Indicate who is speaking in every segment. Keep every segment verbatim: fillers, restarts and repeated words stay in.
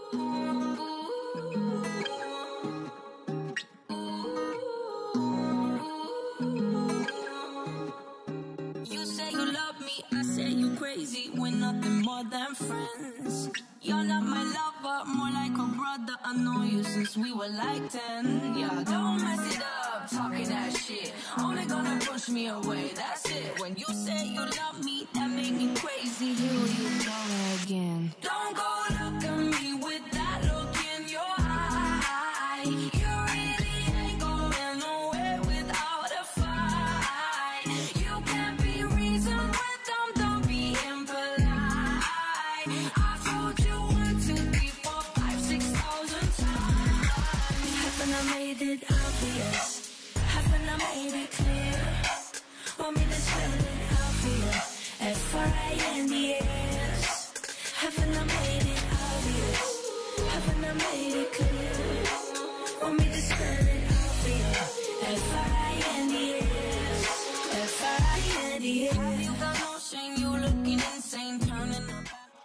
Speaker 1: You say you love me, I say you crazy. We're nothing more than friends. You're not my lover, more like a brother. I know you since we were like ten. Yeah, don't mess it up, talking that shit. Only gonna push me away, that's it. When you say you love me, that make me crazy. Here you go again. Don't go look at me with that look in your eye. You really ain't going nowhere without a fight. You can't be reasoned with them, don't be impolite. I've told you one, two, three, four, five, six thousand times. Haven't I made it obvious? Haven't I made it clear? Want me to spell it out for you? F R I N D S. Haven't I made it obvious? Haven't I made it clear? Want me to spell it out for you? F R I N D S. F R I N D S. Have you got no shame? You looking insane, turning up.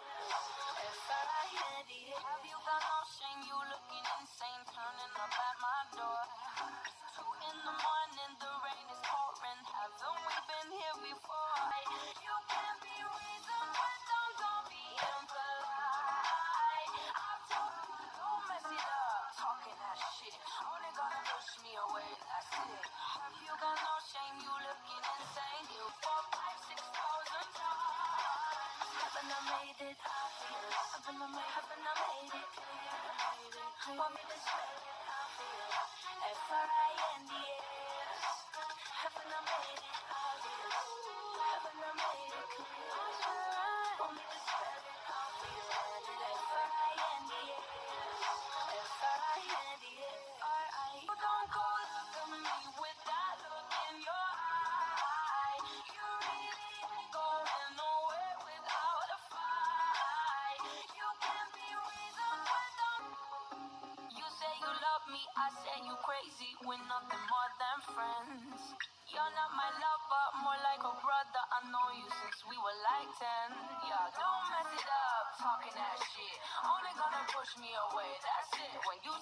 Speaker 1: F R I N D S. Have you got no shame? You looking insane, turning up at my door. Two in the morning, the rain is pouring. Haven't we been here before? You can't be reasoned with them, don't be impolite. I've told you, don't mess it up, talking that shit. Only gonna push me away, that's it. Have you got no shame? You looking insane. You four, five, six thousand times. Haven't I made it obvious? Haven't I made, haven't I made it clear? Want me to spell it out for you? F R I N D S. Haven't I made it obvious? Haven't I made it clear? Want me to spell it out for you? F R I N D S. F R I N D S. Don't go look at me with that look in your eye. You really ain't going nowhere without a fight. You can't be reasoned with them. You say you love me, I say you crazy. We're nothing more than friends. You're not my lover, more like a brother. I know you since we were like ten. Yeah, don't mess it up, talking that shit. Only gonna push me away, that's it. When you